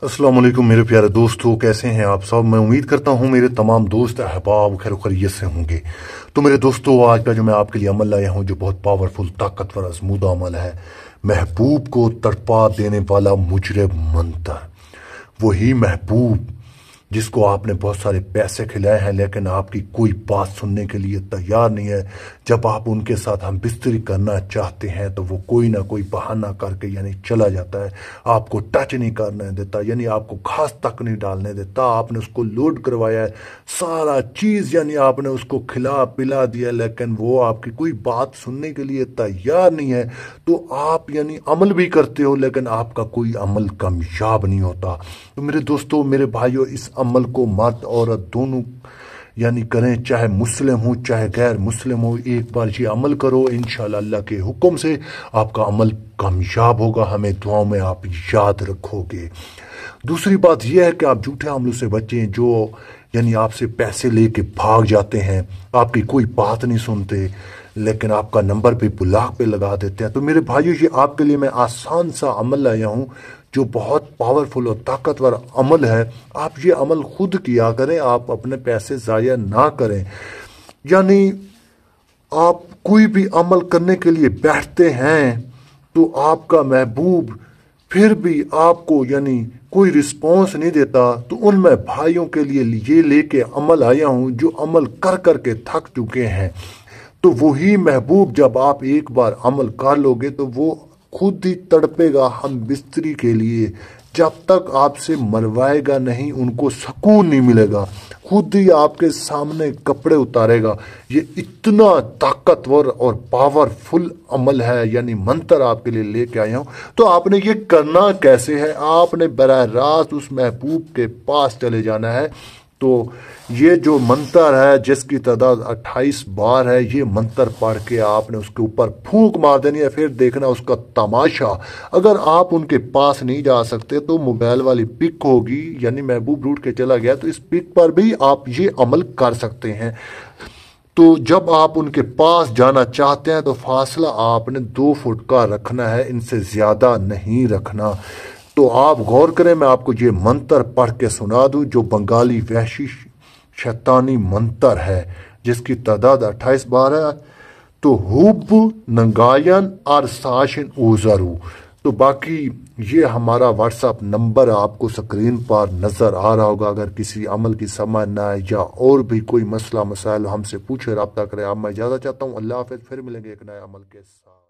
अस्सलाम वालेकुम मेरे प्यारे दोस्तों, कैसे हैं आप सब। मैं उम्मीद करता हूं मेरे तमाम दोस्त अहबाब खैर खैरियत से होंगे। तो मेरे दोस्तों, आज का जो मैं आपके लिए अमल लाया हूं जो बहुत पावरफुल ताकतवर आजमूदा अमल है, महबूब को तड़पा देने वाला मुजरिब मंतर। वही महबूब जिसको आपने बहुत सारे पैसे खिलाए हैं लेकिन आपकी कोई बात सुनने के लिए तैयार नहीं है। जब आप उनके साथ हम बिस्तरी करना चाहते हैं तो वो कोई ना कोई बहाना करके यानी चला जाता है, आपको टच नहीं करने देता, यानी आपको घास तक नहीं डालने देता। आपने उसको लोड करवाया है, सारा चीज़ यानी आपने उसको खिला पिला दिया, लेकिन वो आपकी कोई बात सुनने के लिए तैयार नहीं है। तो आप यानी अमल भी करते हो लेकिन आपका कोई अमल कामयाब नहीं होता। तो मेरे दोस्तों, मेरे भाइयों, इस अमल को मर्द औरत दोनों यानी करें, चाहे मुस्लिम हो चाहे गैर मुस्लिम हो। एक बार ये अमल करो, इंशाअल्लाह अल्लाह के हुक्म से आपका अमल कामयाब होगा। हमें दुआओं में आप याद रखोगे। दूसरी बात यह है कि आप झूठे अमलों से बचें, जो यानी आपसे पैसे लेके भाग जाते हैं, आपकी कोई बात नहीं सुनते लेकिन आपका नंबर भी ब्लॉक पे लगा देते हैं। तो मेरे भाइयों, ये आपके लिए मैं आसान सा अमल लाया हूँ जो बहुत पावरफुल और ताकतवर अमल है। आप ये अमल खुद किया करें, आप अपने पैसे ज़ाया ना करें। यानी आप कोई भी अमल करने के लिए बैठते हैं तो आपका महबूब फिर भी आपको यानी कोई रिस्पॉन्स नहीं देता, तो उन मैं भाइयों के लिए ये लेके अमल आया हूँ जो अमल कर कर के थक चुके हैं। तो वही महबूब जब आप एक बार अमल कर लोगे तो वो खुद ही तड़पेगा हम बिस्तरी के लिए। जब तक आपसे मरवाएगा नहीं, उनको सुकून नहीं मिलेगा, खुद ही आपके सामने कपड़े उतारेगा। ये इतना ताकतवर और पावरफुल अमल है, यानी मंत्र आपके लिए लेके आया हूँ। तो आपने ये करना कैसे है, आपने बराह रास्त उस महबूब के पास चले जाना है। तो ये जो मंत्र है जिसकी तादाद 28 बार है, ये मंत्र पढ़ के आपने उसके ऊपर फूंक मार देनी है, फिर देखना उसका तमाशा। अगर आप उनके पास नहीं जा सकते तो मोबाइल वाली पिक होगी, यानी महबूब रूट के चला गया तो इस पिक पर भी आप ये अमल कर सकते हैं। तो जब आप उनके पास जाना चाहते हैं तो फासला आपने 2 फुट का रखना है, इनसे ज़्यादा नहीं रखना। तो आप गौर करें, मैं आपको ये मंत्र पढ़ के सुना दूं जो बंगाली वहशी शैतानी मंत्र है जिसकी तादाद 28 बार है। तो हुब नंगायन और साशिन उजरू। तो बाकी ये हमारा व्हाट्सअप नंबर आपको स्क्रीन पर नज़र आ रहा होगा। अगर किसी अमल की समझ ना आए या और भी कोई मसला मसाइल हमसे पूछे, रब्ता करें। अब मैं इजाज़त चाहता हूँ। अल्लाह हाफ़िज़, फिर मिलेंगे एक नए अमल के साथ।